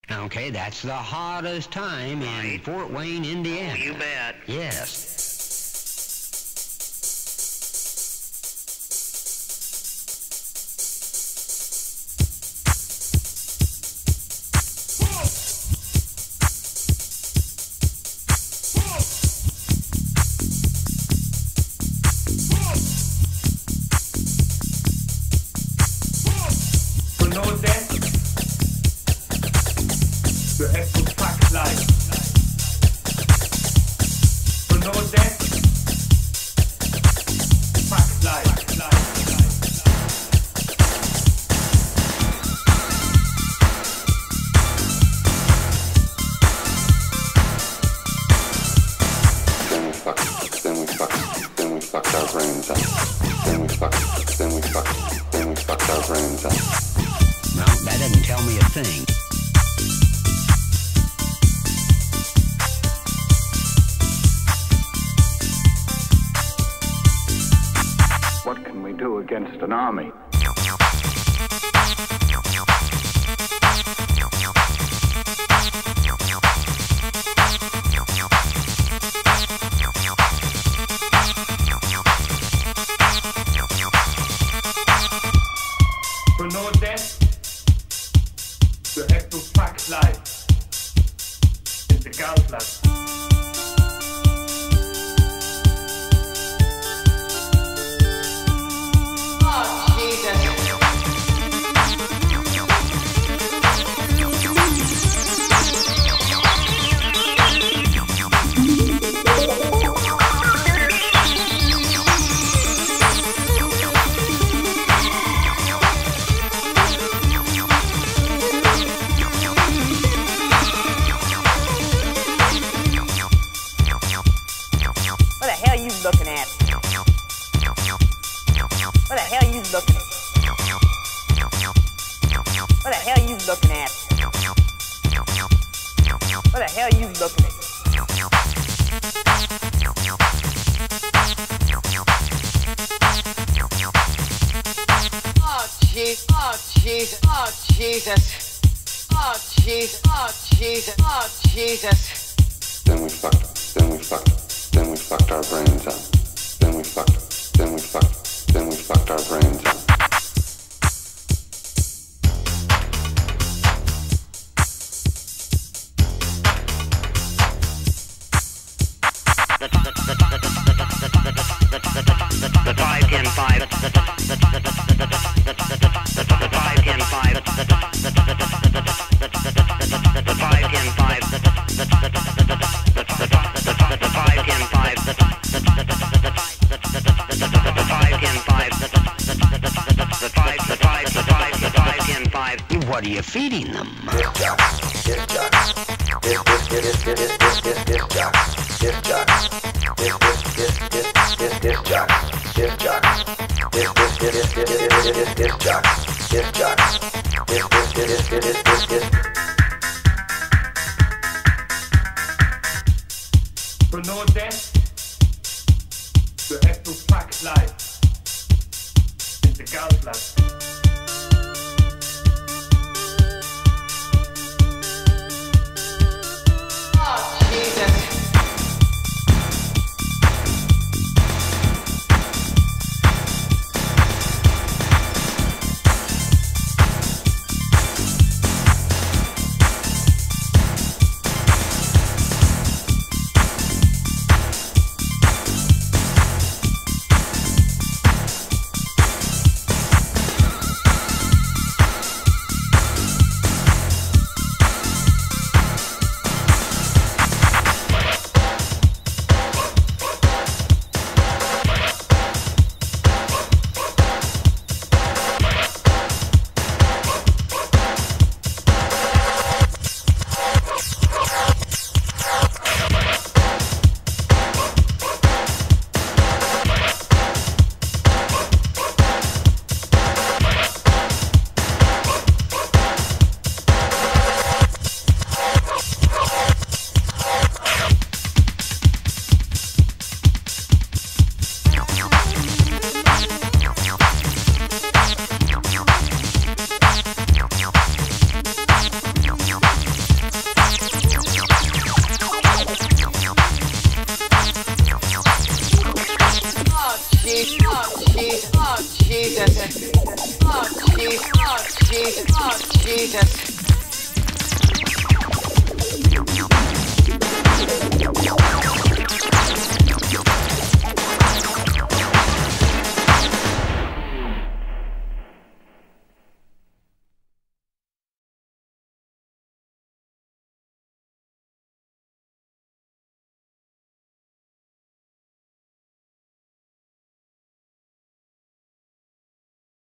Okay, that's the hottest time in Fort Wayne, Indiana. Oh, you bet. Yes. Against an army. For no death, you have to pack life in the gauntlet. Then we fucked our brains up. Then we fucked our brains up. The 5, 10, 5. The 5, 10, 5. The 5, 10, 5. The 5, 10, 5. The 5, 10, 5. The 5, 10, 5. What are you feeding them? Disc jock.